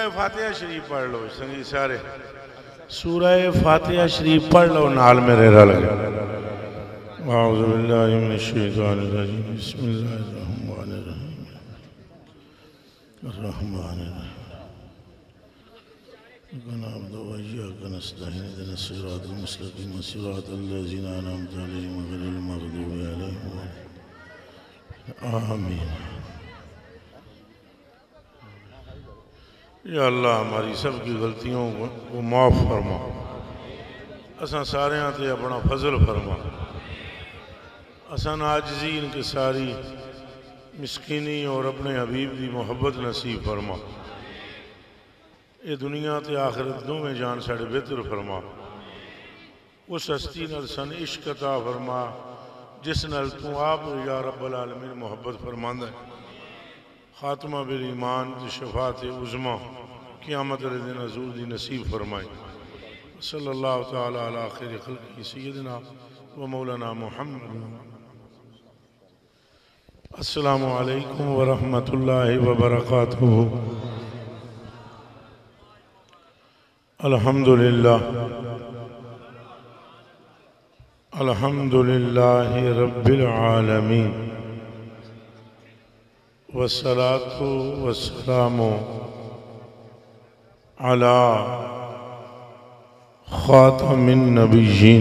فاتحہ شریف پڑھ لو سنگی سارے سورہ فاتحہ شریف پڑھ لو نال میرے رل گئے اعوذ باللہ من الشیطان الرجیم بسم اللہ الرحمن الرحیم الرحمن الرحیم نعبد وإياك نستعين اهدنا الصراط المستقيم صراط الذين أنعمت عليهم غير المغضوب عليهم آمین۔ یا اللہ ہماری سب کی غلطیوں کو معاف فرما، اساں سارے تے اپنا فضل فرما، اساں عاجزین کے ساری مسکینی اور اپنے حبیب دی محبت نصیب فرما، اے دنیا تے آخرت دو میں جان ساڑے بہتر فرما، اس ہستی نال سن عشق عطا فرما جس نال تو آپ یا رب العالمین محبت فرماندہ ہے، خاتمہ بالایمان دی شفاعت عظمہ قیامت دن حضور دی نصیب فرمائی۔ صلی اللہ تعالی علی خیر خلقی سیدنا و مولانا محمد۔ السلام علیکم ورحمۃ اللہ وبرکاتہ۔ الحمدللہ الحمدللہ رب العالمین والصلاة والسلام علی خاتم النبیین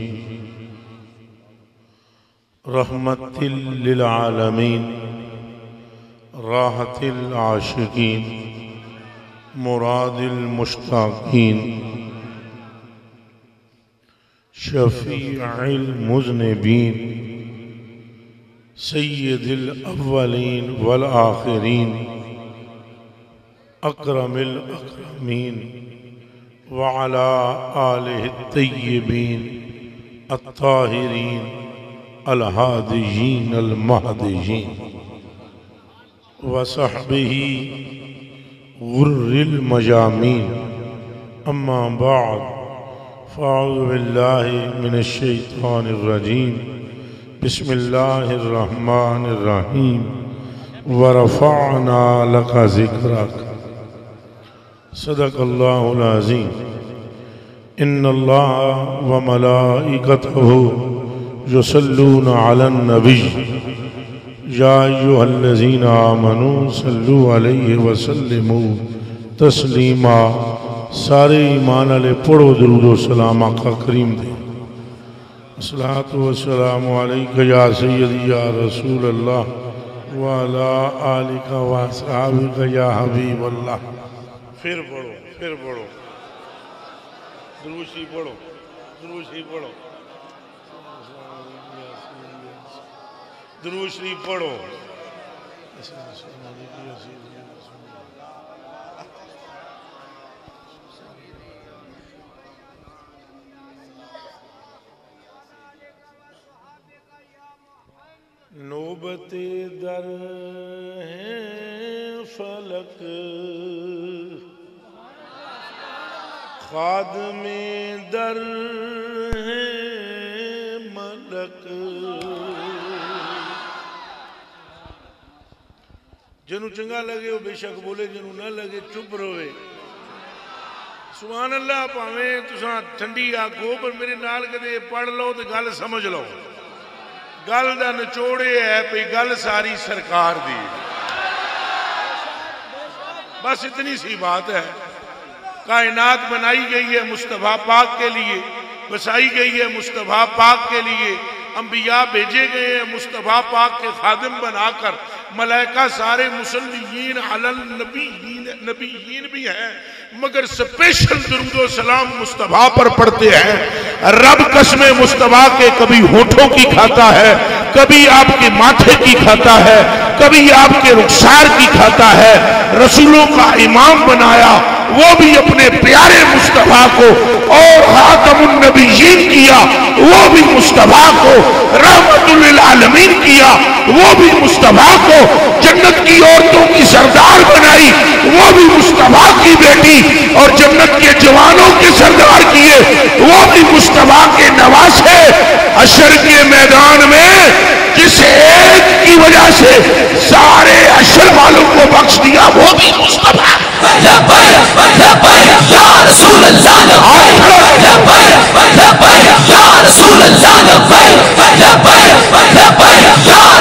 رحمت للعالمین راحت العاشقین مراد المشتاقین شفیع المذنبین سید الاولین والآخرین اکرم الاکرمین وعلا آلہ الطیبین الطاہرین الہادیین المہدیین وصحبہ غر المجامین اما بعد فاعوذ باللہ من الشیطان الرجیم بسم اللہ الرحمن الرحیم ورفعنا لک ذکرک صدق اللہ العظیم ان اللہ وملائکتہ یصلون علی النبی یا ایہا الذین آمنوا صلوا علیہ وسلموا تسلیما۔ سارے ایمان علیہ پڑھو درود و سلام آقا کریم دے۔ الصلاة والسلام علیکہ یا سیدی یا رسول اللہ وعلا آلکہ واصحابکہ یا حبیب اللہ۔ پھر پڑھو درود شریف پڑھو درود شریف پڑھو نوبت در ہے فلک خادم در ہے ملک جنہوں چنگا لگے وہ بے شک بولے، جنہوں نہ لگے چپ روے۔ سبحان اللہ پاویں تساں ٹھنڈی آکھو پر میرے نال کدے پڑھ لو تو گل سمجھ لو، گل دا نچوڑے ہے پہ گل ساری سرکار دی، بس اتنی سی بات ہے۔ کائنات بنائی گئی ہے مصطفیٰ پاک کے لیے، بسائی گئی ہے مصطفیٰ پاک کے لیے، انبیاء بھیجے گئے ہیں مصطفیٰ پاک کے خادم بنا کر، ملائکہ سارے مسلیین علی النبیین بھی ہیں، مگر سپیشل درود و سلام مصطفیٰ پر پڑھتے ہیں۔ رب قسم مصطفیٰ کے کبھی ہونٹوں کی کھاتا ہے، کبھی آپ کے ماتھے کی کھاتا ہے، کبھی آپ کے رخسار کی کھاتا ہے۔ رسولوں کا امام بنایا وہ بھی اپنے پیارے مصطفیٰ کو، اور خاتم النبیین کیا وہ بھی مصطفیٰ کو، رحمت للعالمین کیا وہ بھی مصطفیٰ کو، جنت کی عورتوں کی سردار بنائی وہ بھی مصطفیٰ کی بیٹی، اور جنت کے جوانوں کے سردار کیے وہ بھی مصطفیٰ کے نواسے۔ حشر کے میدان میں جس ایک کی وجہ سے سارے حشر والوں کو بخش دیا وہ بھی مصطفیٰ۔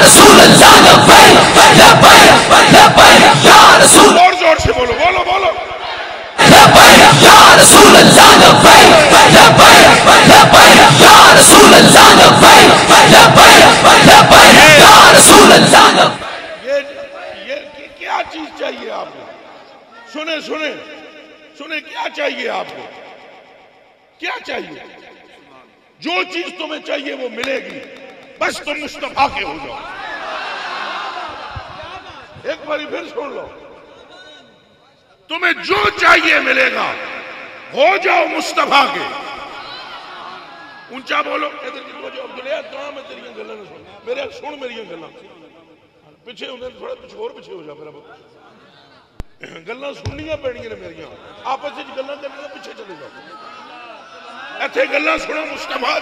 رسول اللہ لبیک لبیک لبیک یا رسول اور زور سے بولو بولو بولو لبیک یا رسول اللہ لبیک لبیک لبیک یا رسول اللہ لبیک لبیک لبیک یا رسول اللہ لبیک. یہ کیا چیز چاہیے آپ کو؟ سنیں سنیں سنیں، کیا چاہیے آپ کو؟ کیا چاہیے؟ جو چیز تمہیں چاہیے وہ ملے گی، بس تم مصطفیٰ کے ہو جاؤ. ایک باری پھر سن لو، تمہیں جو چاہیے ملے گا، ہو جاؤ مصطفیٰ کے. اونچا بولو. ادھر کی توجہ عبداللہ، کہاں میں تیری گلاں نہ سن، میرے سن میری گلاں. پیچھے ہونے تھوڑا پیچھے اور پیچھے ہو جا میرا بابا. گلاں سننیاں پڑنیاں نے میریاں، آپس وچ گلاں کرنے پیچھے چلے جاؤ. ایتھے گلاں سنو مصطفیٰ.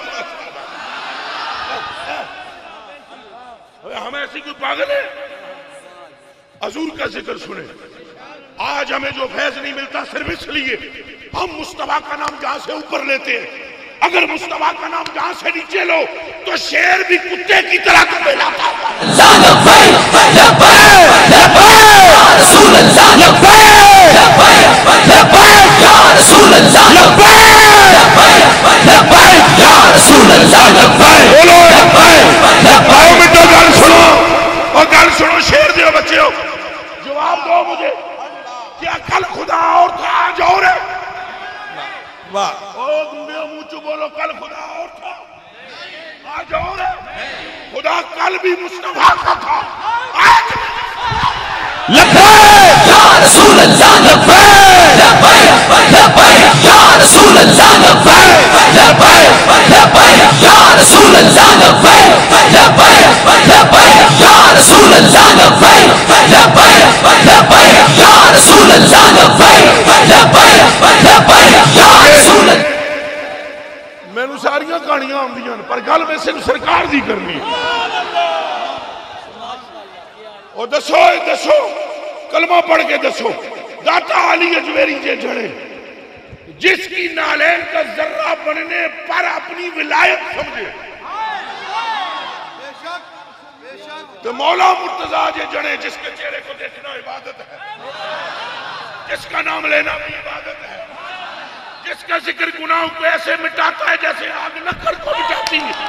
ہم ایسی کوئی پاگل ہے؟ حضور کا ذکر سنیں. آج ہمیں جو فیض نہیں ملتا صرف اس لیے ہم مصطفیٰ کا نام جہاں سے اوپر لیتے ہیں. اگر مصطفیٰ کا نام جہاں سے نیچے لو تو شیر بھی کتے کی طرح تمہیں لاتا ہوگا. لبیک لبیک لبیک یا رسول اللہ لبیک لبیک لبیک یا رسول اللہ لبیک لبیک لبیک یا رسول اللہ لبیک بولو لبیک آؤ لبیک. بیٹا گل سنو، اور گل سنو، شیر دیو بچے ہو. جواب دو مجھے، کیا کل خدا اور تھا آج اور ہے؟ او گنگے منہ چو بولو، کل خدا اور تھا آج اور ہے. خدا کل بھی مصطفیٰ کا تھا، آج لبیک یا رسول اللہ لبیک لبیک لبیک یا رسول اللہ لبیک لبیک لبیک یا رسول اللہ لبیک لبیک لبیک یا رسول اللہ لبیک لبیک لبیک یا رسول اللہ لبیک لبیک لبیک یا رسول اللہ. میں نو ساریاں کہانیاں آندیاں پر گل میں صرف سرکار دی کرنی ہے. اور دسو کلمہ پڑھ کے دسو، داتا علی اجمیری جے جھڑے جس کی نالین کا ذرہ بننے پر اپنی ولایت سمجھے، تو مولا مرتضیٰ جے جھڑے جس کے چہرے کو دیکھنا عبادت ہے، جس کا نام لینا بھی عبادت ہے، جس کا ذکر گناہوں کو ایسے مٹاتا ہے جیسے آگ نکر کو مٹاتی ہے.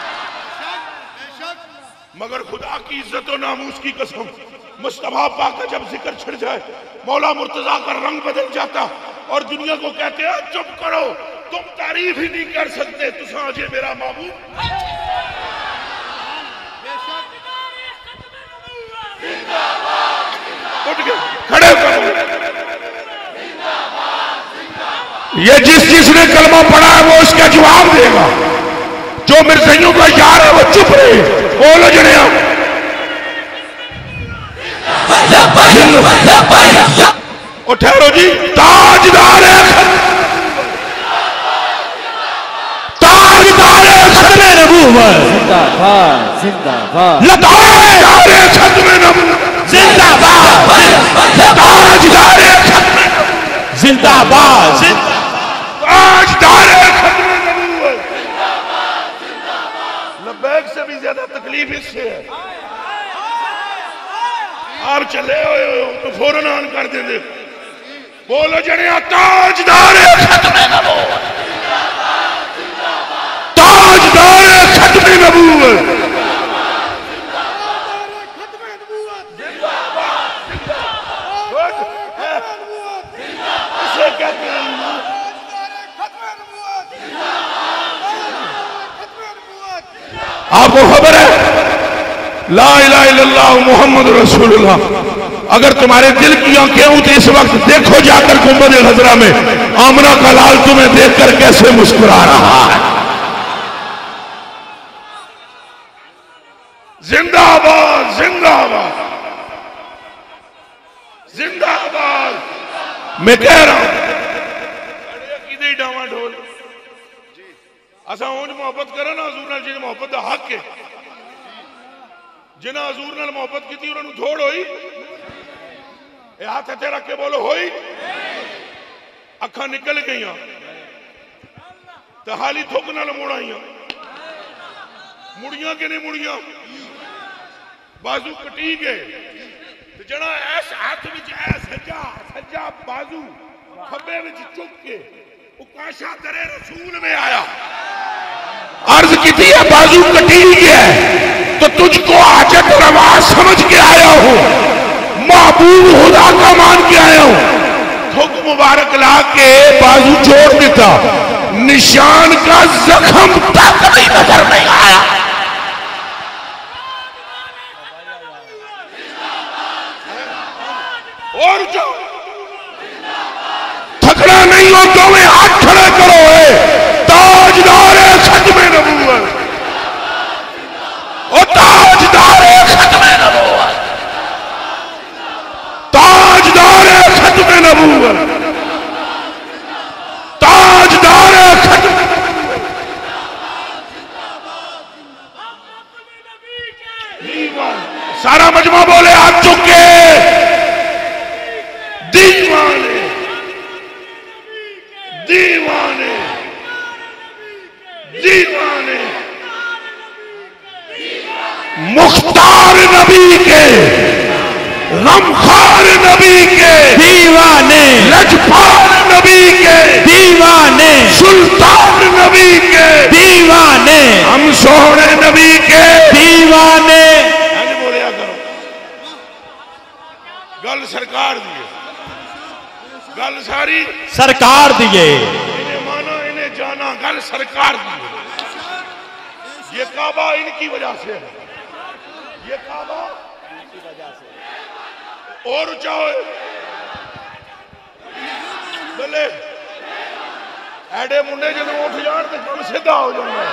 مگر خدا کی عزت و ناموس کی قسم، مصطفیٰ پاک کا جب ذکر چھڑ جائے مولا مرتضیٰ کا رنگ بدل جاتا اور دنیا کو کہتے ہیں چپ کرو، تم تعریف ہی نہیں کر سکتے، تساں جے میرا معبود. اٹھ گئے کھڑے کرو. یہ جس نے کلمہ پڑھا ہے وہ اس کا جواب دے گا. جو مرزائیوں کا یار ہے وہ چپ رہے. بولو جنیا. اور ٹھہرو جی. تاجدار ختم نبوت زندہ باد زندہ باد تاجدار ختم نبوت زندہ باد تاجدار ختم زندہ باد تاجدار ختم نبوت. لبیک سے بھی زیادہ تکلیف اس سے ہے. آپ چلے ہوئے ہو تو فوراً آن کر دیں دے. بولو جنیا تاجدار ختم نبوت تاجدار ختم نبوت. اسے کہتے ہیں آپ کو خبر ہے لا الہ الا اللہ محمد رسول اللہ. اگر تمہارے دل کی آنکھیں ہوں تو اس وقت دیکھو جا کر گنبد خضرا میں آمنہ کا لال تمہیں دیکھ کر کیسے مسکرا رہا ہے. زندہ آباد زندہ آباد زندہ آباد. میں کہہ رہا ہوں کدے ڈاواں ڈھول اساں اونج محبت کرو نا حضور نال جی محبت دا حق ہے. جنہاں حضور نال محبت کی تھی انہوں نے تھوڑ ہوئی. اے ہاتھ ہتھے رکھ کے بولو ہوئی. اکھاں نکل گئیاں تو حالی تھوک نال موڑائیاں. مڑیاں کہ نہیں مڑیاں؟ بازو کٹی گئے جڑا ایس ہاتھ وچ ایس سجا بازو کھبے وچ چک کے اکاشا درے رسول میں آیا عرض کی تھی ہے بازو کٹی گیا ہے تو تجھ کو حاجت روا سمجھ کے آیا ہوں محبوب خدا کا مان کے آیا ہوں تھوک مبارک لا کے بازو چھوڑ دیتا نشان کا زخم تک بھی نظر نہیں آیا اور جو تھکنا نہیں ہو تو میں ہاتھ کھڑے کرو تاجدار ختم نبوت او تاجدار ختم نبوت تاجدار ختم نبوت تاجدار ختم سارا مجمع بولے ہاتھ چکے دیوانے دیوانے دیوانے مختار نبی کے غمخوار نبی کے دیوانے لجپال نبی کے دیوانے سلطان نبی کے دیوانے ہم سونے نبی کے دیوانے بولیا کرو گل سرکار دیئے گل ساری سرکار دیئے انہیں مانا انہیں جانا گل سرکار دیئے یہ کعبہ ان کی وجہ سے ہے یہ کعبہ ان کی وجہ سے اور چاہے بلے ایڈے منڈے جنہوں اٹھ جان تو کم سدھا ہو جانا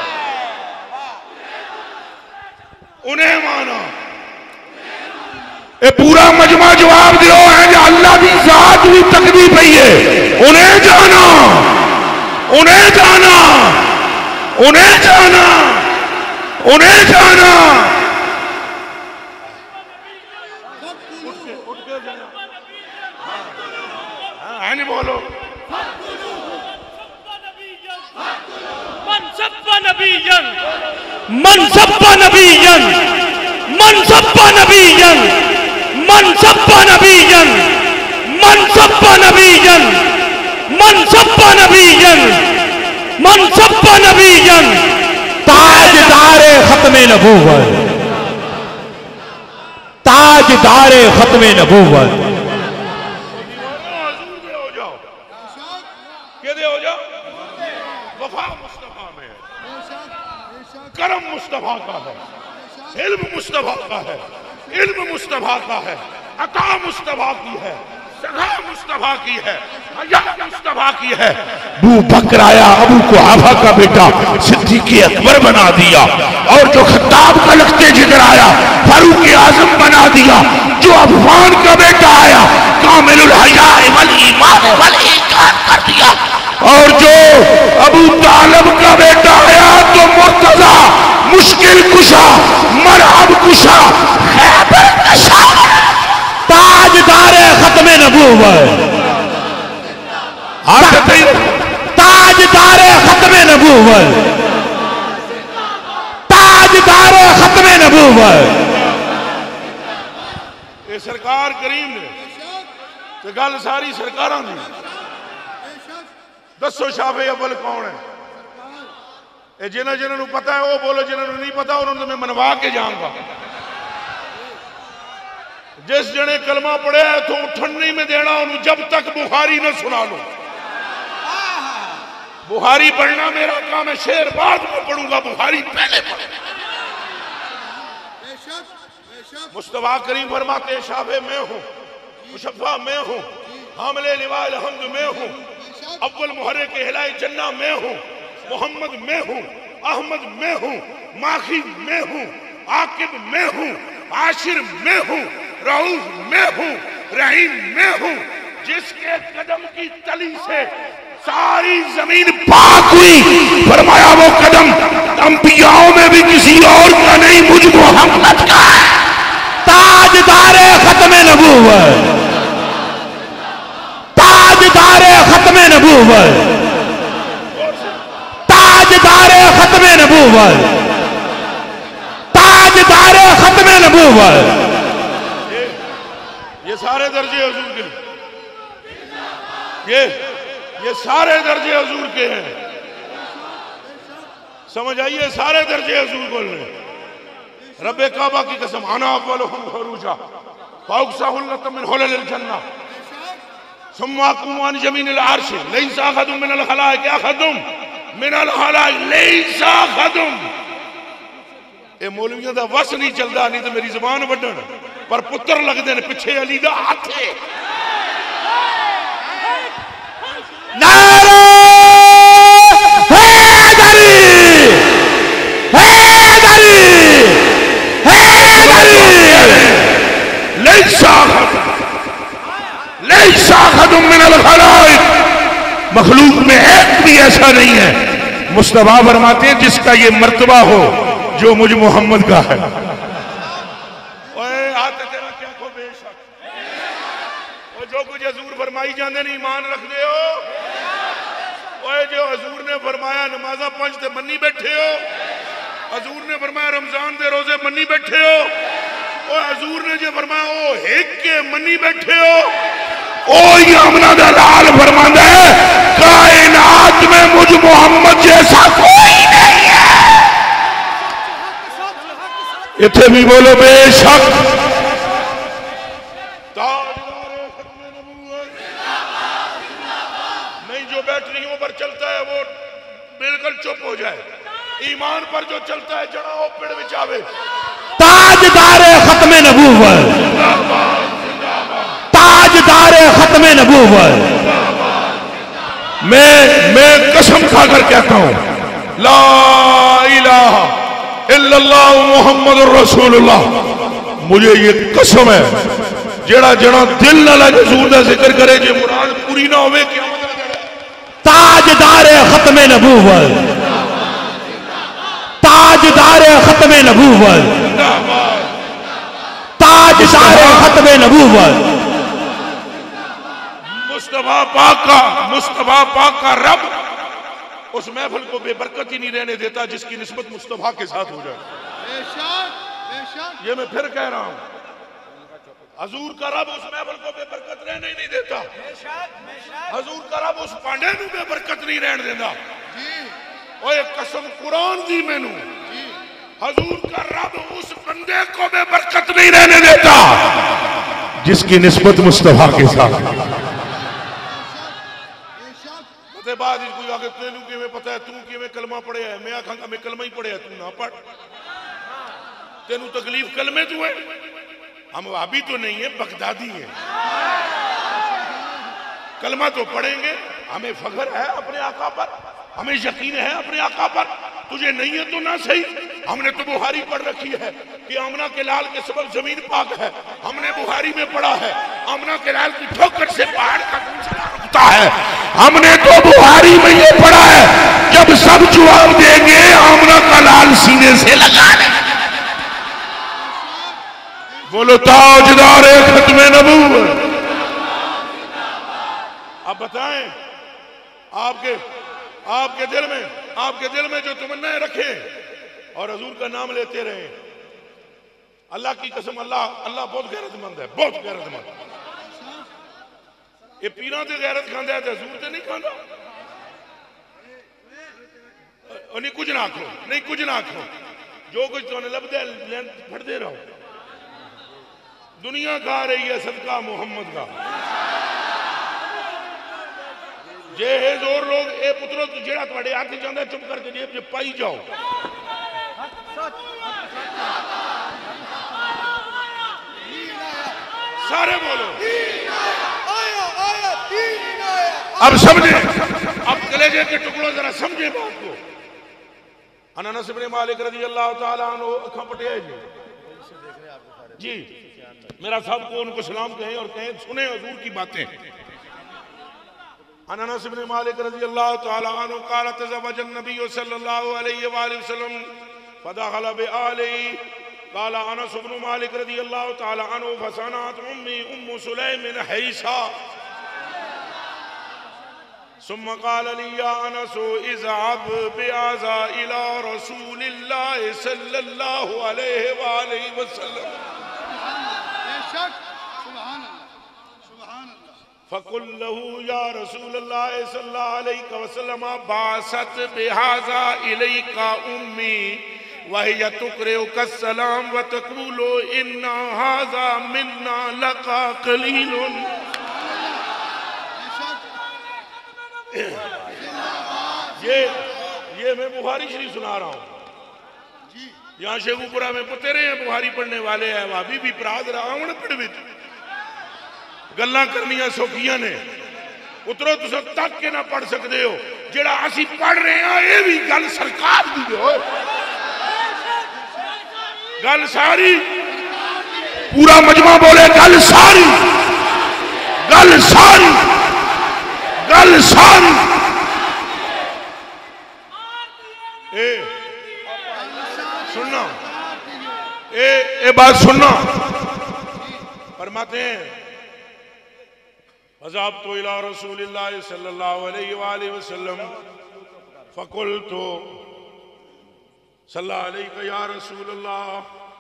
انہیں مانا اے پورا مجمع جواب دیو ہے کہ اللہ دی ذات بھی تقدی پئی ہے انہیں جانا انہیں جانا انہیں جانا انہیں جانا ہے نہیں بولو من سب نبیًا من سب نبیًا من سب نبیًا من سب نبیًا من سب نبیًا من سب نبیًا من سب نبیًا تاجدار ختم نبوت تاجدار ختم نبوت وفا مصطفیٰ میں ہے کرم مصطفیٰ کا ہے علم مصطفیٰ کا ہے علم مصطفیٰ کا ہے عطا مصطفیٰ کی ہے سخا مصطفیٰ کی ہے حیا مصطفیٰ کی ہے ابو بکر آیا ابو قحافہ کا بیٹا صدیق اکبر بنا دیا اور جو خطاب کا لخت جگر آیا فاروق اعظم بنا دیا جو عفان کا بیٹا آیا کامل الحیاء والایمان والانکار کر دیا اور جو ابو طالب کا بیٹا آیا تو مرتضی مشکل کشا مرحب کشا خیبر کشا تاجدار ختم نبوت تاجدار ختم نبوت تاجدار ختم نبوت یہ سرکار کریم نے تو گل ساری سرکاراں دی دسو شافع اول کون ہے جنہوں جنہوں پتا ہے وہ بولو جنہوں نہیں پتا انہوں نے میں منوا کے جاؤں گا جس جنے کلمہ پڑھے ہے تو اٹھن نہیں میں دینا انہوں جب تک بخاری نہ سنا لو بخاری پڑھنا میرا کام ہے شعر بعد میں پڑھوں گا بخاری پہلے پڑھیں مصطفیٰ کریم فرماتے شافع میں ہوں مشفع میں ہوں حامل لواء الحمد میں ہوں اول محرک اہلائے جنہ میں ہوں محمد میں ہوں احمد میں ہوں ماخی میں ہوں عاقب میں ہوں عاشر میں ہوں رؤوف میں ہوں رحیم میں ہوں جس کے قدم کی تلی سے ساری زمین پاک ہوئی فرمایا وہ قدم انبیاءوں میں بھی کسی اور کا نہیں مجھ محمد کا ہے تاجدار ختم نبوت تاجدار ختم نبوت تاجدار ختم نبوت تاجدار ختم نبوت نبوت. یہ سارے درجے حضور کے یہ سارے درجے حضور کے ہیں. سمجھ آئیے سارے درجے حضور بول رہے ہیں. رب کعبہ کی قسم انا اولہم خروجا فاقصاہ لۃ من حلل الجنہ ثم اقوم عن یمین العرش لیس احد من الخلائق احد من الخلائق لیس احد. اے مولویوں دا وس نہیں چلدا نہیں تے میری زبان وڈن پر پتر لگدے نے پیچھے علی دا ہاتھ ہے. نعرہ حیدری حیدری حیدری. لیس احد من الخلائق. مخلوق میں ایک بھی ایسا نہیں ہے. مصطفیٰ فرماتے ہیں جس کا یہ مرتبہ ہو جو مجھ محمد کا ہے. جو کچھ حضور فرمائی جاندے نے ایمان رکھ دے ہو. جو حضور نے فرمایا نمازہ پنج تے منی بیٹھے ہو. حضور نے فرمایا رمضان دے روزے منی بیٹھے ہو. حضور نے جو فرمایا او ہیک کے منی بیٹھے ہو. اوہی آمنہ دا لال فرماندہ ہے کائنات میں مجھ محمد جیسا کوئی نہیں ہے. اتھے بھی بولو بے شک. نہیں جو بیٹریوں پر چلتا ہے وہ بالکل چپ ہو جائے. ایمان پر جو چلتا ہے جڑا ہو پیڑ بچاوے. تاجدار ختم نبوت. تاجدار ختم نبوت. میں قسم کھا کر کہتا ہوں لا الہ الا اللہ محمد الرسول اللہ. مجھے یہ قسم ہے جڑا دل نہ لگے حضور دا ذکر کرے جے مراد پوری نہ ہوئے کیا مطلب. تاجدار ختم نبوت. تاجدار ختم نبوت. تاجدار ختم نبوت. مصطفیٰ پاک کا رب اس محفل کو بے برکت ہی نہیں رہنے دیتا جس کی نسبت مصطفیٰ کے ساتھ ہو جائے. یہ میں پھر کہہ رہا ہوں حضور کا رب اس محفل کو بے برکت رہنے ہی نہیں دیتا. حضور کا رب اس پانڈے نو بے برکت نہیں رہنے دیتا. اور ایک قسم قرآن دی میں نو حضور کا رب اس بندے کو بے برکت نہیں رہنے دیتا جس کی نسبت مصطفیٰ کے ساتھ. بتے بعد اس کوئی آگے تینوں کی میں پتہ ہے توں کی میں کلمہ پڑھے ہے. میں آکھاں گا میں کلمہ ہی پڑھے ہے توں نہ پڑھ. تینوں تکلیف کلمے تو ہے. ہم وہابی تو نہیں ہیں بغدادی ہیں. کلمہ تو پڑھیں گے. ہمیں فخر ہے اپنے آقا پر. ہمیں یقین ہے اپنے آقا پر. تجھے نہیں ہے تو نہ صحیح. ہم نے تو بخاری پڑھ رکھی ہے کہ آمنہ کے لال کے سبب زمین پاک ہے. ہم نے بخاری میں پڑھا ہے آمنہ کے لال کی ٹھوکر سے پہاڑ کا سلسلہ رکتا ہے. ہم نے تو بخاری میں یہ پڑھا ہے جب سب جواب دیں گے آمنہ کا لال سینے سے لگا دیں. بولو تاجدار ختم نبوت. اب بتائیں آپ کے دل میں جو تمنائیں رکھیں اور حضور کا نام لیتے رہیں. اللہ کی قسم اللہ بہت غیرت مند ہے. بہت غیرت مند. یہ پیران سے غیرت کھاندہ ہے تو حضور سے نہیں کھاندہ. نہیں کچھ نہ آکھو. جو کچھ تو نے لب دے لین پھڑ دے رہا ہو. دنیا کھا رہی ہے صدقہ محمد کا. جے ہے زور لوگ اے پتروں تو جیڑا تو اڑے آتے جاندہ چپ کر کے جیب جے پائی جاؤ. سارے بولو. اب سمجھے. اب کلیجے کے ٹکڑوں ذرا سمجھے بات کو. انس بن مالک رضی اللہ تعالیٰ عنہ اکھاں پٹے آئے جی میرا صاحب کو ان کو سلام کہیں اور کہیں سنیں حضور کی باتیں. انس بن مالک رضی اللہ تعالیٰ عنہ قال تزوج النبی صلی اللہ علیہ وآلہ وسلم فدخل بآلہ. قال انس بن مالک رضی اللہ تعالیٰ عنہ فصنعت امی ام سلیم حیسا ثم قال لي يا انس اذهب بهذا الى رسول الله صلى الله عليه وآله وسلم فقل له یا رسول اللہ صلی اللہ علیہ وسلم باست بہذا الیک امی وہی تقرئک السلام وتقول ان ھذا منا لک قلیل. یہ میں بخاری شریف سنا رہا ہوں. یہاں شیخوپورہ میں پترے ہیں بخاری پڑھنے والے ہیں وہابی بھی پراز رہا ہوں پڑھ بھی گلاں کرنیاں سوکھیاں نے اترو تو سب تک کے نہ پڑھ سکتے ہو جڑا اسی پڑھ رہے ہیں یہ بھی گل سرکار دی ہو گل ساری پورا مجمع بولے گل ساری گل ساری گل ساری. سننا اے بات سننا فرماتے ہیں فذهبت الى رسول اللہ صلی اللہ علیہ وآلہ وسلم فقلت صلی اللہ علیہ یا رسول اللہ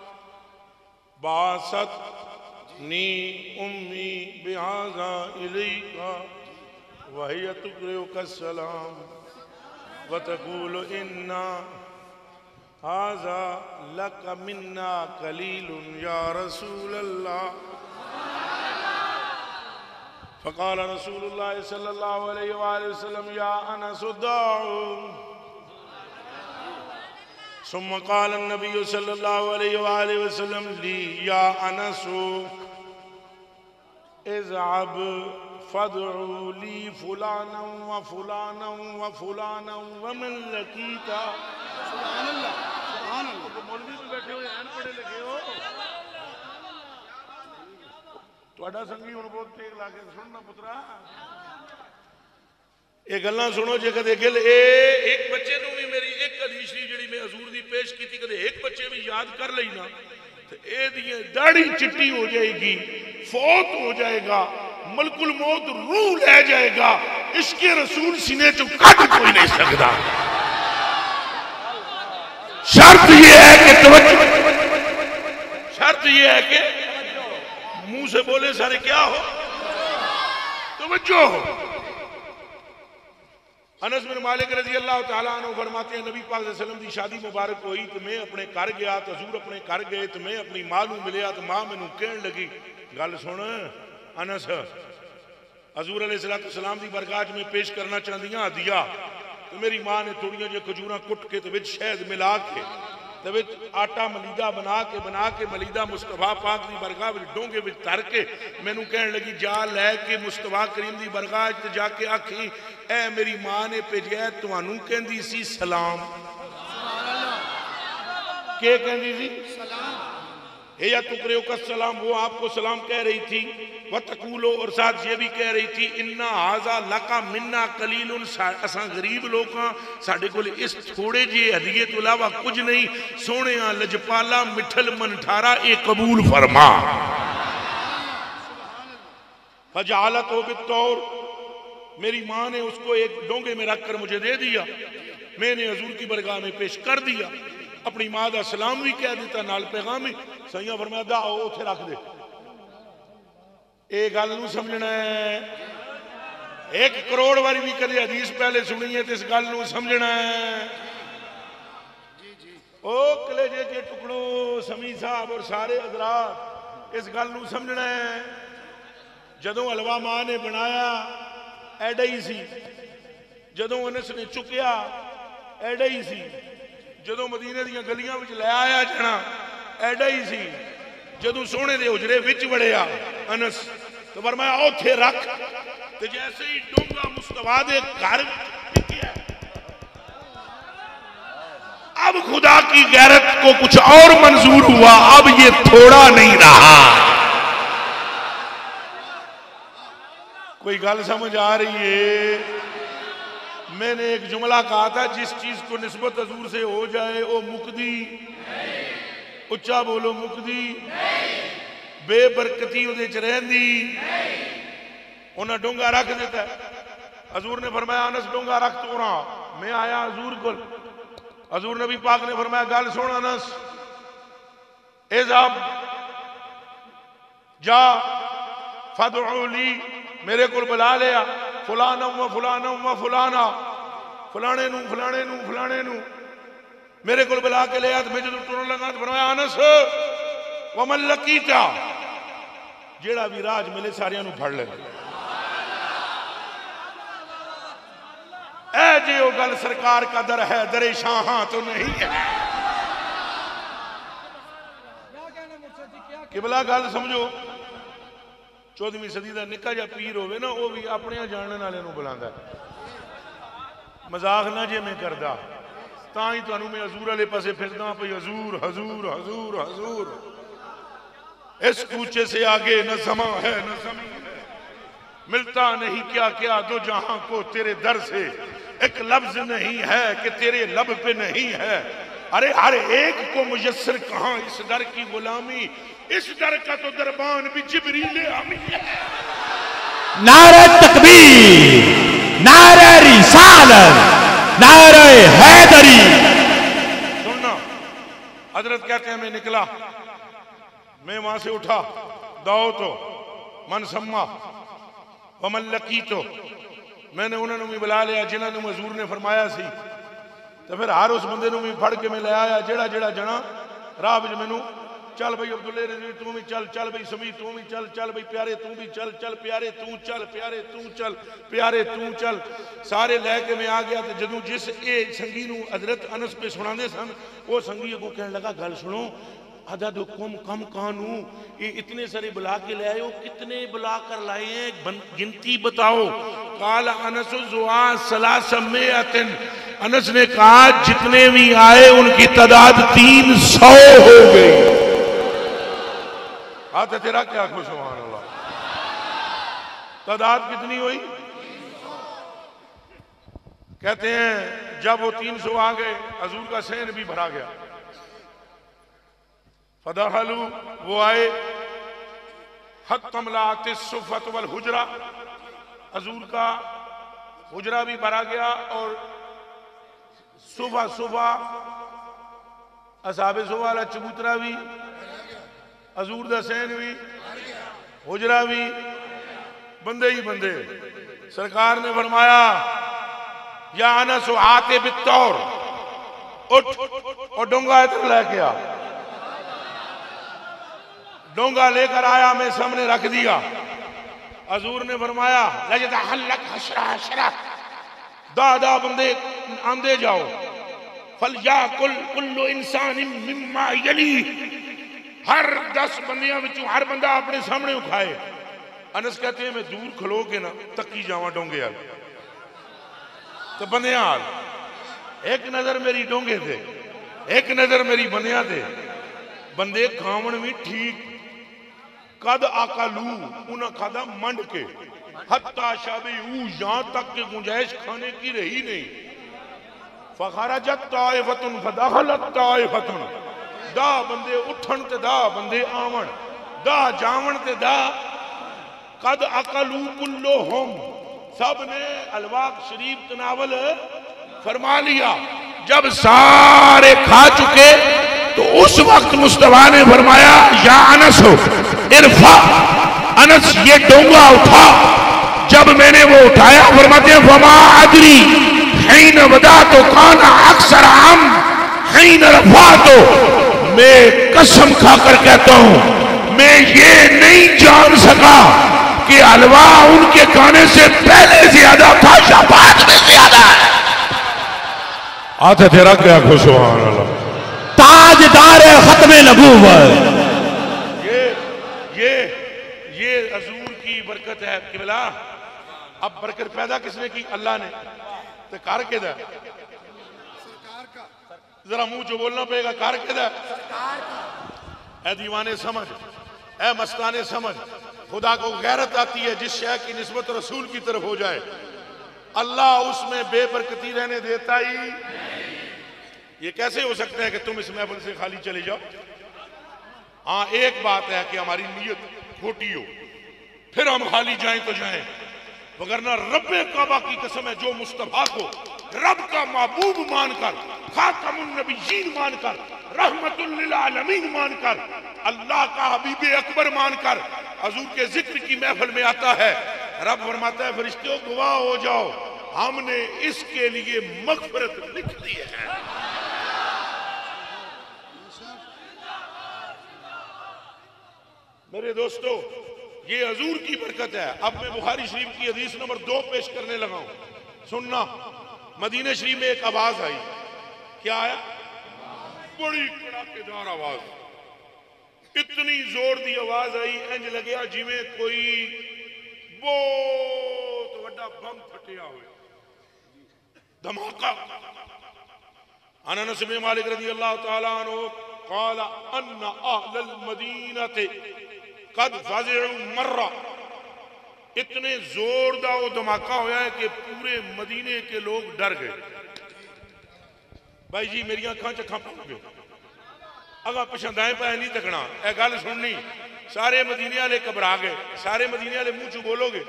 باستنی امی بہذا الیک وہی تقرئک السلام وتقول انا ھذا لک منا قلیل یا رسول اللہ. فقال رسول اللہ صلی اللہ علیہ وآلہ وسلم یا انس دعو. ثم قال النبی صلی اللہ علیہ وآلہ وسلم لی یا انس اذهب فادعو لی فلانا وفلانا وفلانا ومن لقیتا. سبحان اللہ سبحان اللہ. مولوی بھی بیٹھے ہوئے ہیں پڑھے لگے ہو توڑا سنگی ان بہت ٹیک لا کے سننا پترا ایک اللہ سنو جے کدے گل ایک بچے نو بھی میری ایک حدیث شریف جڑی میں حضور دی پیش کی تھی کدے ایک بچے بھی یاد کر لینا تو اے دیئے داڑھی چٹی ہو جائے گی فوت ہو جائے گا ملک الموت روح لے جائے گا عشق رسول سینے چو کٹ کوئی نہیں سکتا. شرط یہ ہے کہ توجہ شرط یہ ہے کہ منہ سے بولے سارے کیا ہو توجہ ہو. انس بن مالک رضی اللہ تعالیٰ عنہ فرماتے ہیں نبی پاک صلی اللہ علیہ وسلم دی شادی مبارک ہوئی تو میں اپنے گھر گیا تو حضور اپنے گھر گئے تو میں اپنی ماں نو ملیا تو ماں میں نو کہن لگی گل سن انس حضور علیہ السلام دی برگاہ میں پیش کرنا چاہدیاں ہدیہ تو میری ماں نے تھوڑیاں جے کھجوراں کٹ کے تو وچ شہد ملا کے تو آٹا ملیدہ بنا کے ملیدہ مصطفیٰ پاک دی برگاہ ڈونگے وچ تر کے میں نو کہن لگی جا لے کے مصطفیٰ کریم دی برگاہ جا کے آکھی اے میری ماں نے بھیجیا تانوں کہندی سی سلام. کیا کہندی سی سلام. یا تقرئک السلام وہ آپ کو سلام کہہ رہی تھی وتقولو اور ساتھ یہ بھی کہہ رہی تھی انا ھذا لک منا قلیل اساں غریب لوکاں ساڈے کول اس تھوڑے جے ہدیے تو علاوہ کچھ نہیں سونےاں لجپالا مٹھل منٹھارا اے قبول فرما. فجعلت بالطور میری ماں نے اس کو ایک ڈونگے میں رکھ کر مجھے دے دیا میں نے حضور کی برگاہ میں پیش کر دیا اپنی ماں دا سلام بھی کہہ دیتا نال پیغام بھی سیاں فرمایا دا آؤ اتھے رکھ دے. اے گل نو سمجھنا ہے 1 کروڑ واری بھی کدے حدیث پہلے سنی ہے تو اس گل نو سمجھنا ہے. او کلیجے کے ٹکڑوں سمی صاحب اور سارے حضرات اس گل نو سمجھنا ہے. جدوں حلوہ ماں نے بنایا ایڈا ہی سی جدوں انس نے چکیا ایڈا ہی سی جدوں مدینے دیاں گلیاں وچ لے آیا جنا ایڈا ہی سی جدوں سونے دے حجرے وچ وڑیا انس تو فرمایا اوتھے رکھ تے جیسے ہی ڈونگا مصطفیٰ دے گھر ٹکیا اب خدا کی غیرت کو کچھ اور منظور ہوا اب یہ تھوڑا نہیں رہا. کوئی گل سمجھ آ رہی ہے؟ میں نے ایک جملہ کہا تھا جس چیز کو نسبت حضور سے ہو جائے وہ مقدی اچھا بولو مقدی بے برکتی وہ دیچ رہندی انہاں ڈونگا رکھ دیتا ہے. حضور نے فرمایا انس ڈونگا رکھ تو رہا میں آیا حضور کو حضور نبی پاک نے فرمایا گل سن انس اذهب جا فادعو لی میرے کو بلا لیا فلانا و فلانا و فلانا فلانے نو فلانے نو فلانے نو میرے کو بلا کے لیا تو میں جدو ٹرن لگا تو فرمایا انس ومن لقیتا جیڑا بھی راج ملے ساریاں نو پھڑ لے اے جیو گل سرکار کا در ہے در شاہاں تو نہیں ہے قبلہ گل سمجھو 14ویں صدی دا نکا جا پیر ہوئے نا وہ بھی اپنے جاننے والے نو بلاندا ہے مذاق نہ جے میں کردا تاں ہی تانوں میں حضور والے پاسے پھردا پئی حضور حضور حضور حضور اس کوچے سے آگے نہ زماں ہے نہ زمین ہے ملتا نہیں کیا کیا دو جہاں کو تیرے در سے ایک لفظ نہیں ہے کہ تیرے لب پہ نہیں ہے ارے ہر ایک کو میسر کہاں اس در کی غلامی اس در کا تو دربان بھی جبریل امی ہے نعرہ تکبیر نعرہ رسالت نعرہ حیدری سننا حضرت کہتے ہیں میں نکلا میں وہاں سے اٹھا دعو تو من سما ومن لکی تو میں نے انہوں نے بھی بلا لیا جنہوں نے حضور نے فرمایا سی تو پھر ہر اس بندے نے بھی پھڑ کے میں لے آیا جیڑا جیڑا جنا راہ وچ مینوں چل بھئی عبداللہ رضوی تو بھی چل چل بھئی سمی تو بھی چل چل بھئی پیارے تو بھی چل چل پیارے تو چل پیارے تو چل پیارے تو چل سارے لے کے میں آ گیا تو جدوں جس اے سنگی نو حضرت انس پہ سناندے سن وہ سنگی کو کہنے لگا گل سنو عددکم کم کانو یہ اتنے سارے بلا کے لے آئے ہو کتنے بلا کر لائے ہیں گنتی بتاؤ قال انس زوا ثلاثمائۃ انس نے کہا جتنے بھی آئے ان کی تعداد 300 ہو گئی آتا تیرا کیا خوش سبحان اللہ تعداد کتنی ہوئی کہتے ہیں جب وہ 300 آ گئے حضور کا سین بھی بھرا گیا فدخلوا وہ آئے حتی ملأت الصفۃ والحجرہ حضور کا حجرہ بھی بھرا گیا اور صبح صبح اصحاب صبح والا چبوترا بھی حضور دا سین بھی حجرہ بھی بندے ہی بندے سرکار نے فرمایا یا انس آتے بالطور اٹھ اور ڈونگا ادھر لے کے آ ڈونگا لے کر آیا میں سامنے رکھ دیا حضور نے فرمایا لجد حلق حشرہ حشرہ دا بندے آندے جاؤ فَلْيَأْكُلْ كُلُّ إِنسَانٍ مِّمَّا يَلِيهِ ہر 10 بندیاں وچوں ہر بندہ اپنے سامنے اٹھائے انس کہتے ہیں میں دور کھلو کے نا تکی جاواں ڈونگے آل تو بندیاں آل ایک نظر میری ڈونگے تھے ایک نظر میری بندیاں تھے بندے کھاون بھی ٹھیک قد آکلو انہاں کھادا منڈ کے حتی شابیو یہاں تک کہ گنجائش کھانے کی رہی نہیں فخرجت طائفتن فدخلت طائفتن دا بندے اٹھن تے دا بندے آون دا جاون تے دا قد اکلو کلہم سب نے الواق شریف تناول فرما لیا جب سارے کھا چکے تو اس وقت مصطفیٰ نے فرمایا یا انس ارفع انس یہ ڈونگا اٹھا جب میں نے وہ اٹھایا فرماتے ہیں فما ادری حین ودعت کان اکثر عم حین رفعت میں قسم کھا کر کہتا ہوں میں یہ نہیں جان سکا کہ حلوہ ان کے کھانے سے پہلے زیادہ تھا یا بعد میں زیادہ ہے آتا تیرا کیا خوش سبحان اللہ تاجدار ختم نبوت یہ حضور کی برکت ہے قبلہ اب برکت پیدا کس نے کی اللہ نے تو کار کے دا ذرا منہ جو بولنا پڑے گا کار کے دا اے دیوانے سمجھ اے مستانے سمجھ خدا کو غیرت آتی ہے جس شے کی نسبت رسول کی طرف ہو جائے اللہ اس میں بے برکتی رہنے دیتا ہی یہ کیسے ہو سکتا ہے کہ تم اس محفل سے خالی چلے جاؤ ہاں ایک بات ہے کہ ہماری نیت کھوٹی ہو پھر ہم خالی جائیں تو جائیں وگرنہ رب کعبہ کی قسم ہے جو مصطفیٰ کو رب کا محبوب مان کر خاتم النبیین مان کر رحمت للعالمین مان کر اللہ کا حبیب اکبر مان کر حضور کے ذکر کی محفل میں آتا ہے رب فرماتا ہے فرشتوں گواہ ہو جاؤ، ہم نے اس کے لیے مغفرت لکھ دی ہے۔ میرے دوستو، یہ حضور کی برکت ہے۔ اب میں بخاری شریف کی حدیث نمبر 2 پیش کرنے لگا ہوں، سننا۔ مدینہ شریف میں ایک آواز آئی، کیا آیا؟ بڑی کڑاکے دار آواز، اتنی زور دی آواز آئی، انج لگیا جی میں کوئی بہت وڈا بم پھٹیا ہوئے، دھماکہ۔ عن انس بن مالک رضی اللہ تعالی عنہ قال ان اہل المدینہ قد فزعوا مرہ، اتنے زور دا وہ دھماکہ ہویا ہے کہ پورے مدینے کے لوگ ڈر گئے۔ بھائی جی میری آنکھاں چکھاں پڑ گئے، اگا پچھا دائیں پہ نہیں تکنا، اے گل سننی، سارے مدینے والے گھبرا گئے۔ سارے مدینے والے منہ چ بولو گے،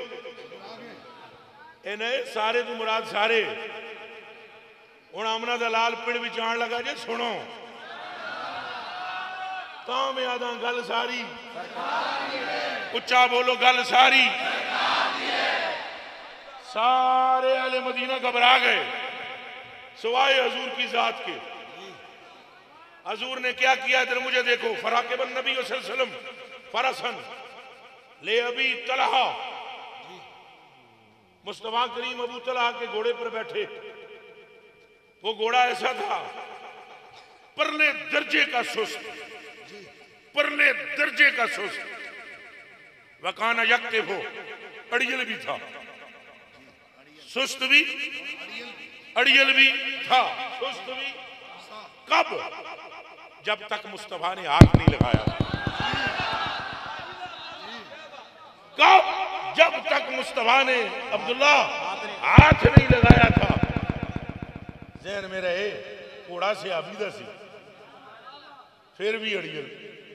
انہیں سارے تو مراد سارے۔ ہن آمنہ دا لال پنڈ وچ آن لگا جی سنو، تاں میں آدھا گل ساری، اچھا بولو گل ساری۔ سارے اہل مدینہ گھبرا گئے سوائے حضور کی ذات کے۔ حضور نے کیا کیا؟ ادھر مجھے دیکھو، فراقب النبی صلی اللہ علیہ وسلم فرسن لے ابی طلحہ، مصطفیٰ کریم ابو طلحہ کے گھوڑے پر بیٹھے۔ وہ گھوڑا ایسا تھا پرلے درجے کا سست، پرلے درجے کا سست، وکانا یکتف ہو، اڑیل بھی تھا، سست بھی، اڑیل بھی تھا، سست بھی۔ کب؟ جب تک مصطفیٰ نے ہاتھ نہیں لگایا۔ کب؟ جب تک مصطفیٰ نے عبداللہ ہاتھ نہیں لگایا تھا۔ ذہن میں رہے گھوڑا سے عابدہ سی، پھر بھی اڑیل،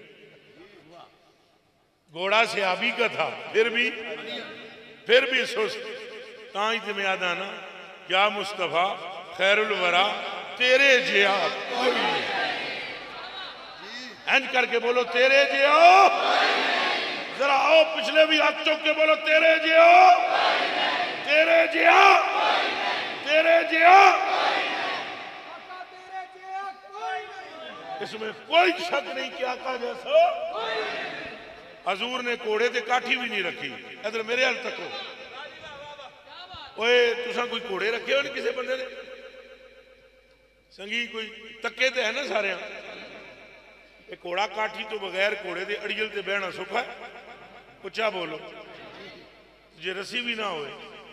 گھوڑا سے آبی کا تھا پھر بھی سست۔ تائیں تے میں آدھا نا، یا مصطفیٰ خیر الورا تیرے جیا کوئی نہیں۔ اینج کر کے بولو تیرے جیا، ذرا آؤ پچھلے بھی ہاتھ چوک کے بولو تیرے جیا، تیرے جیا، تیرے جیا۔ اس میں کوئی شک نہیں کہ آقا جیسا۔ حضور نے کوڑے تے کاٹھی بھی نہیں رکھی۔ ادھر میرے حال تک ہو، اوے تساں کوئی کوڑے رکھے ہو نہیں کسی بندے نے؟ سنگی کوئی تکے تے ہے نا سارے ہاں۔ ایک کوڑا کاٹھی تو بغیر کوڑے دے اڑیل تے بہنا سکھا ہے؟ اچھا بولو، یہ رسی بھی نہ ہوئے۔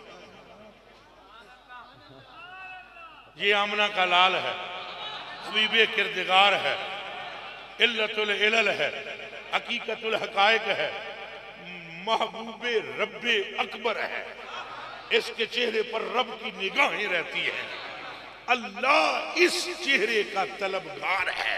یہ آمنہ کا لال ہے، حبیب کردگار ہے، علت العلل ہے، حقیقت الحقائق ہے، محبوب رب اکبر ہے۔ اس کے چہرے پر رب کی نگاہیں رہتی ہیں، اللہ اس چہرے کا طلبگار ہے۔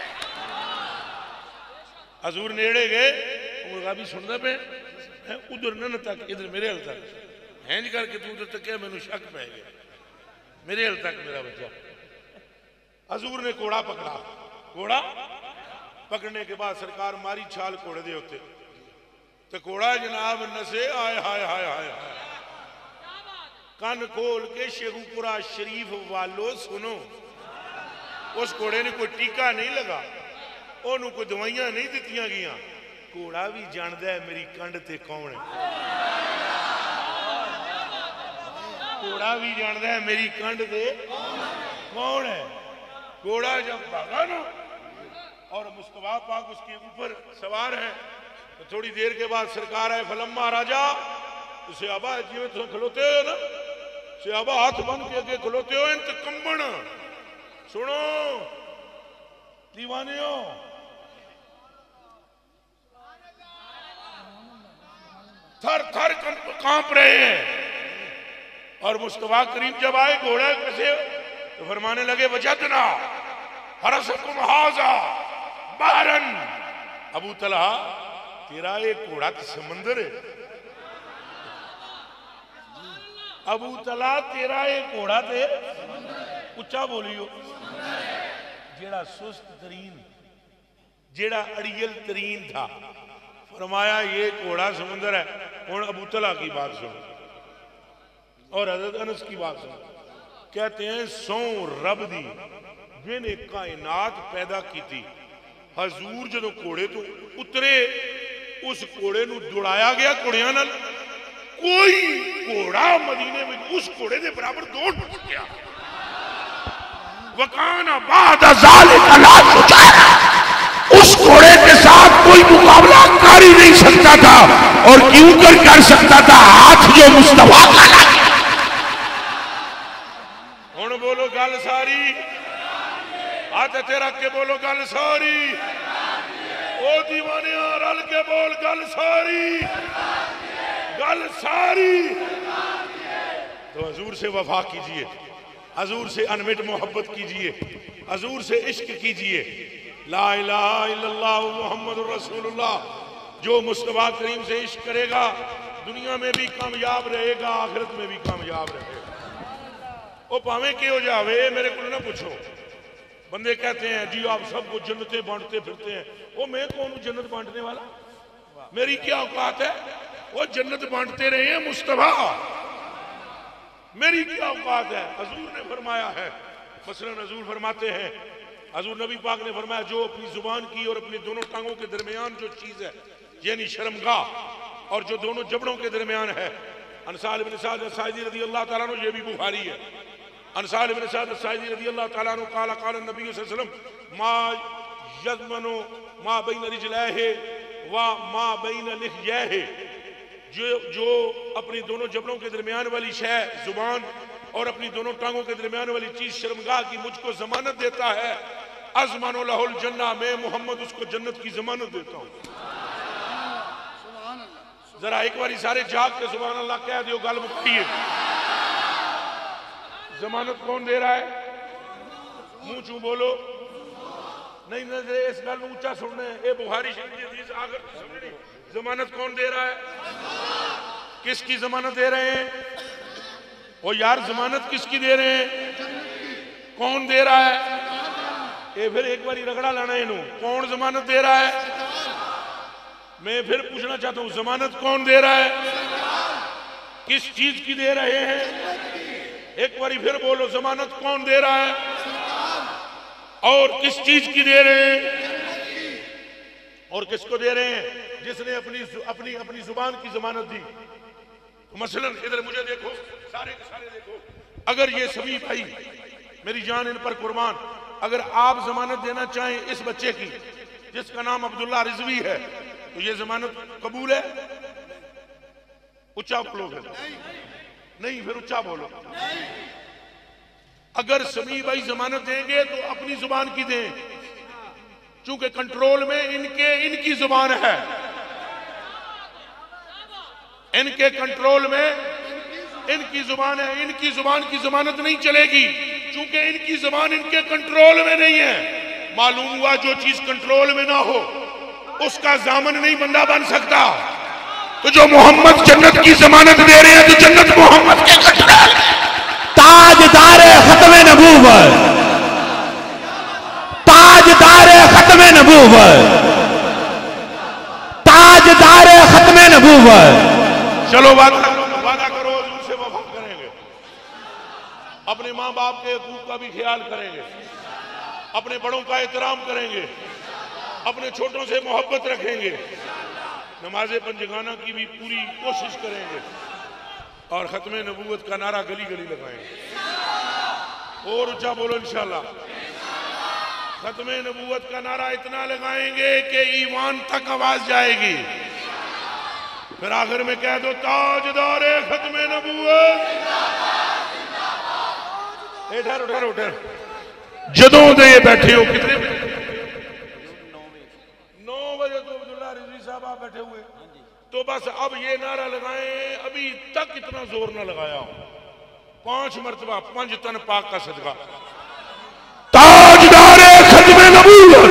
حضور نیڑے گئے، وہ کہا بھی سننا پہ ادھر نہ تک، ادھر میرے حل تک، ہینج کر کے تو ادھر تک کیا میں نے شک پہ گیا، میرے حل تک میرا بچہ۔ حضور نے کوڑا پکڑا، کوڑا پکڑنے کے بعد سرکار ماری چھال کوڑے دے ہوتے تو کوڑا جناب نسے آئے ہائے ہائے ہائے ہائے۔ کان کھول کے شیخو پورا شریف والو سنو، اس کوڑے نے کوئی ٹیکہ نہیں لگا، انہوں کوئی دوائیاں نہیں دیتیاں گیاں، کوڑا بھی جاندہ ہے میری کنڈ تے کون ہے، کوڑا بھی جاندہ ہے میری کنڈ تے کون ہے۔ کوڑا جب بھاگا نا اور مصطفیٰ پاک اس کے اوپر سوار ہے تو تھوڑی دیر کے بعد سرکار آئے، فلما راجا، تو صحابہ جیوے تو کھلوتے ہو نا، صحابہ ہاتھ بن کے اگے کھلوتے ہو، انت کمبن سنو دیوانے ہو، تھر تھر کانپ رہے ہیں۔ اور مصطفیٰ کریم جب آئے گھوڑا کسے تو فرمانے لگے وجدنا فرسکم حاضا بحرن، ابو طلحہ تیرا ایک گھوڑا تو سمندر ہے، ابو طلحہ تیرا ایک گھوڑا تے اچھا بولیو، جیڑا سست ترین، جیڑا اڑیل ترین تھا، فرمایا یہ گھوڑا سمندر ہے۔ اور ابو طلحہ کی بات سنو، اور حضرت انس کی بات سن، کہتے ہیں سو رب دی جن ایک کائنات پیدا کی تھی، حضور جدو کوڑے تو اترے اس کوڑے نو دوڑایا گیا کوڑیاں نال، کوئی کوڑا مدینے میں اس کوڑے دے برابر دوڑ نہ سکیا۔ وَقَانَ بَعْدَ ذَلِكَ لَا شُجَاعَ، اس کوڑے کے ساتھ کوئی مقابلہ کر ہی نہیں سکتا تھا، اور کیوں کر سکتا تھا؟ ہاتھ جو مصطفیٰ کا لگا۔ ہن بولو گل ساری، ہاتھ تے رکھ کے بولو گل ساری، او دیوانیاں رل کے بول گل ساری، گل ساری۔ تو حضور سے وفا کیجئے، حضور سے انمٹ محبت کیجئے، حضور سے عشق کیجئے۔ لا الہ الا اللہ محمد رسول اللہ۔ جو مصطفیٰ کریم سے عشق کرے گا دنیا میں بھی کامیاب رہے گا، آخرت میں بھی کامیاب رہے گا۔ او پاویں کہ ہو جاوے، میرے کو نہ پوچھو۔ بندے کہتے ہیں جی آپ سب کو جنتیں بانٹتے پھرتے ہیں، وہ میں کون ہوں جنت بانٹنے والا؟ میری کیا اوقات ہے؟ وہ جنت بانٹتے رہے ہیں مصطفیٰ، میری کیا اوقات ہے؟ حضور نے فرمایا ہے، مثلا حضور فرماتے ہیں، حضور نبی پاک نے فرمایا جو اپنی زبان کی اور اپنی دونوں ٹانگوں کے درمیان جو چیز ہے یعنی شرمگاہ اور جو دونوں جبڑوں کے درمیان ہے، انصار بن سعد الساعدی رضی اللہ تعالیٰ عنہ، یہ بھی بخاری ہے، انصار بن سعد الساعدی رضی اللہ تعالیٰ عنہ قال قال النبی صلی اللہ علیہ وسلم ما یضمن ما بین رجلیہ و ما بین لحیہ، جو اپنی دونوں جبڑوں کے درمیان والی شے زبان اور اپنی دونوں ٹانگوں کے درمیان والی چیز شرمگاہ کی مجھ کو ضمانت دیتا ہے، اضمن لہ الجنہ، میں محمد اس کو جنت کی ضمانت دیتا ہوں۔ ذرا ایک باری سارے جاگ کے سبحان اللہ کہہ دیو، گل مکھئیے۔ ضمانت کون دے رہا ہے؟ منہ چوں بولو، نہیں نہیں اس گل اونچا سننا ہے، اے بخاری شریف کی حدیث آخر سمجھنی۔ ضمانت کون دے رہا ہے؟ کس کی ضمانت دے رہے ہیں؟ وہ یار ضمانت کس کی دے رہے ہیں؟ کون دے رہا ہے؟ اے پھر ایک باری رگڑا لانا ہے انہوں، کون ضمانت دے رہا ہے؟ میں پھر پوچھنا چاہتا ہوں ضمانت کون دے رہا ہے؟ کس چیز کی دے رہے ہیں؟ ایک باری پھر بولو، ضمانت کون دے رہا ہے اور کس چیز کی دے رہے ہیں؟ اور کس کو دے رہے ہیں؟ جس نے اپنی زبان کی ضمانت دی۔ مثلا ادھر مجھے دیکھو، سارے کے سارے دیکھو، اگر یہ سبھی بھائی میری جان ان پر قربان، اگر آپ ضمانت دینا چاہیں اس بچے کی جس کا نام عبداللہ رضوی ہے تو یہ ضمانت قبول ہے؟ اچھا بولو گے؟ نہیں، پھر اچھا بولو۔ اگر سمیع بھائی ضمانت دیں گے تو اپنی زبان کی دیں، چونکہ کنٹرول میں ان کی زبان ہے، ان کے کنٹرول میں ان کی زبان ہے، ان کی زبان کی ضمانت نہیں چلے گی، چونکہ ان کی زبان ان کے کنٹرول میں نہیں ہے۔ معلوم ہوا جو چیز کنٹرول میں نہ ہو اس کا ضامن نہیں بندہ بن سکتا۔ تو جو محمد جنت کی ضمانت دے رہے ہیں تو جنت محمد کے کنٹرول میں۔ تاجدار ختم نبوت، تاجدار ختم نبوت، تاجدار ختم نبوت۔ چلو وعدہ کرو حضور سے وفا کریں گے، اپنے ماں باپ کے حقوق کا بھی خیال کریں گے، اپنے بڑوں کا احترام کریں گے، اپنے چھوٹوں سے محبت رکھیں گے، نماز پنجگانہ کی بھی پوری کوشش کریں گے، اور ختم نبوت کا نعرہ گلی گلی لگائیں گے۔ اور اچھا بولو انشاءاللہ۔ ختم نبوت کا نعرہ اتنا لگائیں گے کہ ایمان تک آواز جائے گی۔ پھر آخر میں کہہ دو تاجدار ختم نبوت۔ اٹھر جدوں دے بیٹھے ہو کتنے بجے؟ 9 بجے تو عبداللہ رضوی صاحب آپ بیٹھے ہوئے، تو بس اب یہ نعرہ لگائیں، ابھی تک اتنا زور نہ لگایا ہو، 5 مرتبہ 5 تن پاک کا صدقہ۔ تاجدار ختم نبوت،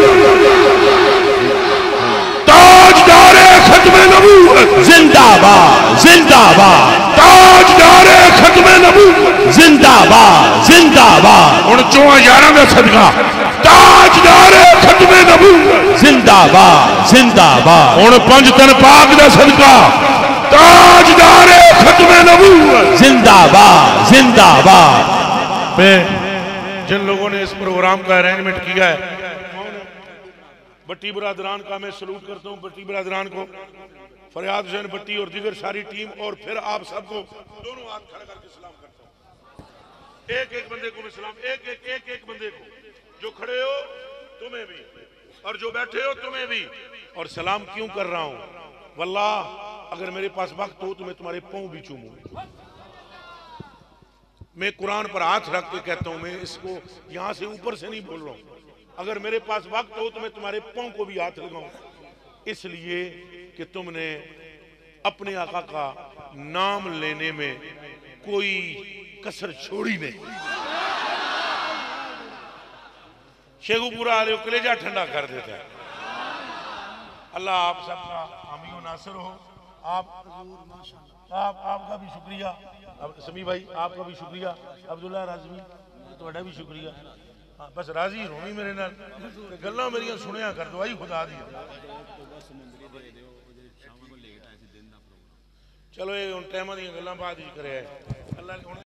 تاجدار ختم نبوت، زندہ باد، زندہ باد، تاجدار ختم نبوت، زندہ باد، زندہ باد، ان 4 کا صدقہ، تاجدار ختم نبوت، زندہ باد، زندہ باد، ان 5 تن پاک دا صدقہ، تاجدار ختم نبوت زندہ باد زندہ باد. میں جن لوگوں نے اس پروگرام کا ارینجمنٹ کیا ہے بٹی برادران کا میں سلوٹ کرتا ہوں. بٹی برادران کو، فریاد حسین بٹی اور دیگر ساری ٹیم، اور پھر آپ سب کو دونوں ہاتھ کھڑا کر کے سلام کرتا ہوں. ایک ایک بندے کو میں سلام، ایک بندے کو، جو کھڑے ہو تمہیں بھی اور جو بیٹھے ہو تمہیں بھی. اور سلام کیوں کر رہا ہوں؟ واللہ اگر میرے پاس وقت ہو تو میں تمہارے پاؤں بھی چوموں. میں قرآن پر ہاتھ رکھ کے کہتا ہوں، میں اس کو یہاں سے اوپر سے نہیں بول رہا ہوں. اگر میرے پاس وقت ہو تو میں تمہارے پاؤں کو بھی ہاتھ لگاؤں، اس لیے کہ تم نے اپنے آقا کا نام لینے میں کوئی کسر چھوڑی نہیں. شیخو پورا آلے کلیجہ ٹھنڈا کر دیتا ہے. اللہ آپ سب کا حامی و ناصر ہو. آپ کا بھی شکریہ سمی بھائی، آپ کا بھی شکریہ عبداللہ رازمی، تھوڑا بھی شکریہ. بس راضی رونی میرے نال گلاں میری سنیا کر دو، آئی خدا دی. چلو یہ ٹائم دیا گلاں بعد ہی کرے اللہ